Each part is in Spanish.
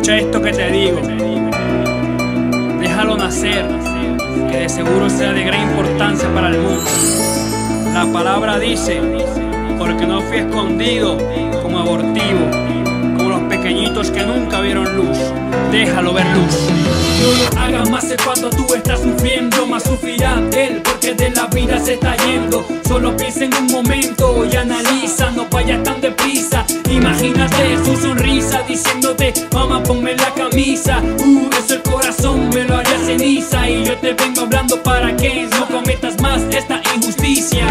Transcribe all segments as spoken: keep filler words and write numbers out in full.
Escucha esto que te digo. Déjalo nacer, que de seguro sea de gran importancia para el mundo. La palabra dice, porque no fui escondido como abortivo, como los pequeñitos que nunca vieron luz. Déjalo ver luz. No lo hagas más cuando tú estás sufriendo, más sufrirá él porque de la vida se está yendo. Solo piensa en un momento y analiza, no vayas tan deprisa. Imagínate su sonrisa diciéndote, mamá, ponme la camisa. Uh, eso el corazón me lo haría ceniza. Y yo te vengo hablando para que no cometas más esta injusticia.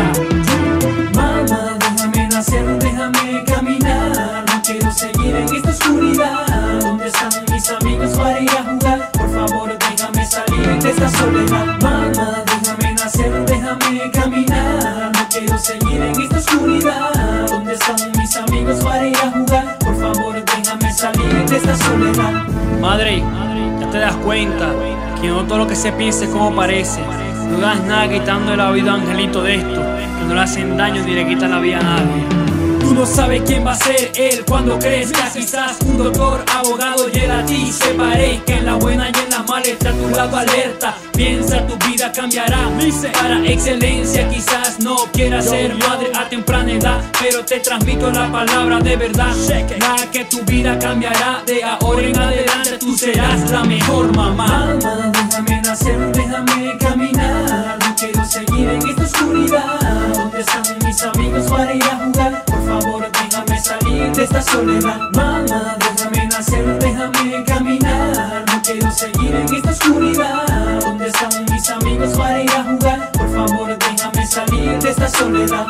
Mamá, déjame nacer, déjame caminar. No quiero seguir en esta oscuridad. ¿Dónde están mis amigos para ir a jugar? Por favor, déjame salir de esta soledad. Mamá, déjame nacer, déjame caminar. No quiero seguir en esta oscuridad. ¿Dónde están mis amigos para ir a jugar? Por favor, déjame salir de esta soledad. Madre, ya te das cuenta que no todo lo que se piensa es como parece. No das nada quitando la vida a un angelito de esto, que no le hacen daño ni le quitan la vida a nadie. Tú no sabes quién va a ser él cuando crezca. Quizás un doctor, abogado y él a ti se parezca. En la buena y en la mala está a tu lado alerta. Piensa, tu vida cambiará, dice, para excelencia. Quizás no quieras ser madre a temprana edad, pero te transmito la palabra de verdad, la que tu vida cambiará. De ahora en adelante tú serás la mejor mamá. Mamá, déjame nacer, déjame caminar. No quiero seguir en esta oscuridad. ¿Dónde están mis amigos para ir a jugar? Por favor, déjame salir de esta soledad. Mamá, déjame nacer, déjame caminar. No quiero seguir en esta oscuridad. ¿Dónde están mis amigos para ir a jugar? Por favor, déjame salir de esta soledad.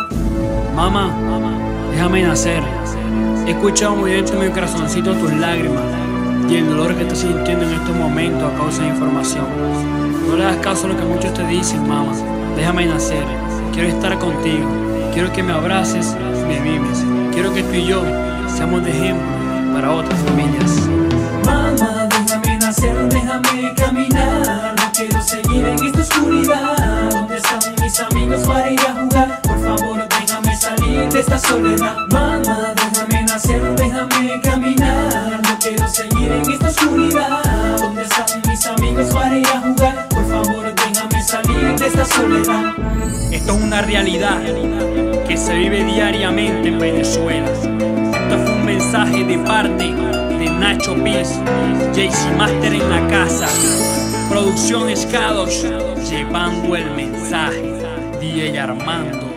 Mamá, déjame nacer. He escuchado muy dentro de mi corazoncito tus lágrimas y el dolor que estás sintiendo en estos momentos a causa de información. No le hagas caso a lo que muchos te dicen, mamá. Déjame nacer. Quiero estar contigo. Quiero que me abraces, me mimes. Quiero que tú y yo seamos de ejemplo para otras familias. Mamá, déjame nacer, déjame caminar. No quiero seguir en esta oscuridad. ¿Dónde están mis amigos para ir a jugar? Por favor, déjame salir de esta soledad. Mamá, déjame nacer, déjame caminar. No quiero seguir en esta oscuridad. ¿Dónde están mis amigos para ir a jugar? Por favor, déjame salir de esta soledad. Esto es una realidad que se vive diariamente en Venezuela. Esto fue un mensaje de parte de Nacho Beats, J C Master en la casa, Producción Skadosh, llevando el mensaje, D J Armando.